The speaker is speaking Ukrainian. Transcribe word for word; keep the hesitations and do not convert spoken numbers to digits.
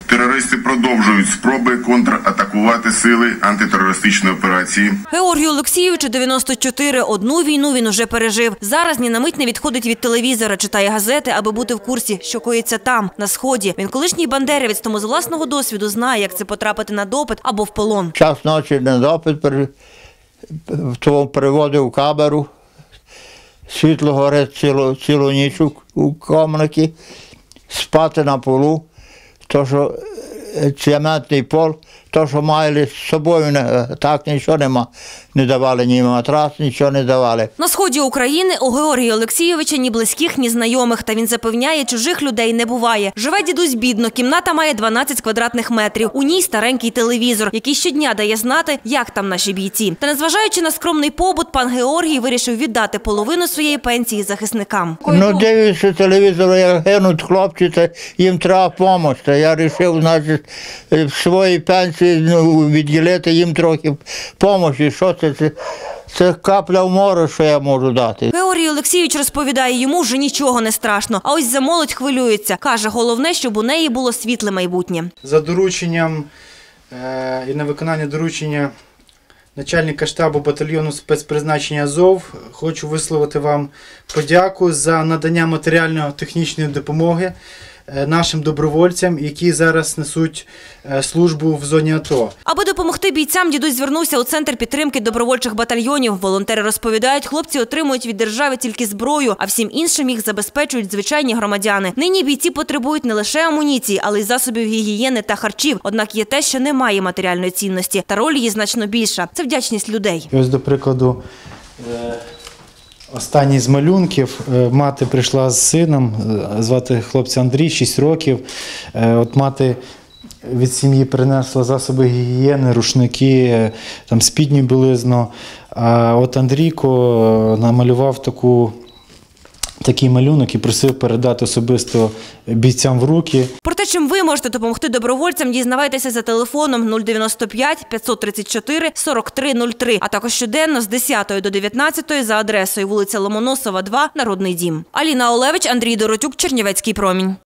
Терористи продовжують спроби контратакувати сили антитерористичної операції. Георгію Олексійовичу дев'яносто чотири. Одну війну він уже пережив. Зараз ні на мить не відходить від телевізора, читає газети, аби бути в курсі, що коїться там, на Сході. Він колишній бандерівець, тому з власного досвіду знає, як це потрапити на допит або в полон. Час ночі на допит приводив камеру, світло горить цілу, цілу ніч у кімнаті, спати на полу. То, що цементний пол, то, що мали з собою, так нічого нема. Не давали ні матрас, нічого не давали. На сході України у Георгія Олексійовича ні близьких, ні знайомих. Та він запевняє, чужих людей не буває. Живе дідусь бідно, кімната має дванадцять квадратних метрів. У ній старенький телевізор, який щодня дає знати, як там наші бійці. Та незважаючи на скромний побут, пан Георгій вирішив віддати половину своєї пенсії захисникам. Ну, дивлюся телевізор, як гинуть хлопці, то їм треба допомога. Я вирішив, значить, свої пенсії ну, відділити їм трохи допомоги. Що це? Це, це капля в море, що я можу дати. Георгій Олексійович розповідає, йому вже нічого не страшно. А ось за молодь хвилюється. Каже, головне, щоб у неї було світле майбутнє. За дорученням е, і на виконання доручення начальника штабу батальйону спецпризначення Азов хочу висловити вам подяку за надання матеріально-технічної допомоги нашим добровольцям, які зараз несуть службу в зоні АТО. Аби допомогти бійцям, дідусь звернувся у Центр підтримки добровольчих батальйонів. Волонтери розповідають, хлопці отримують від держави тільки зброю, а всім іншим їх забезпечують звичайні громадяни. Нині бійці потребують не лише амуніції, але й засобів гігієни та харчів. Однак є те, що не має матеріальної цінності, та роль її значно більша – це вдячність людей. Ось, до прикладу, останній з малюнків. Мати прийшла з сином, звати хлопця Андрій, шість років. От мати від сім'ї принесла засоби гігієни, рушники, там спідню білизну. А от Андрійко намалював таку, такий малюнок і просив передати особисто бійцям в руки. Про те, чим ви можете допомогти добровольцям, дізнавайтеся за телефоном нуль дев'яносто п'ять п'ятсот тридцять чотири сорок три нуль три, а також щоденно з десятої до дев'ятнадцятої за адресою вулиця Ломоносова, два, Народний дім. Аліна Олевич, Андрій Доротюк, Чернівецький промінь.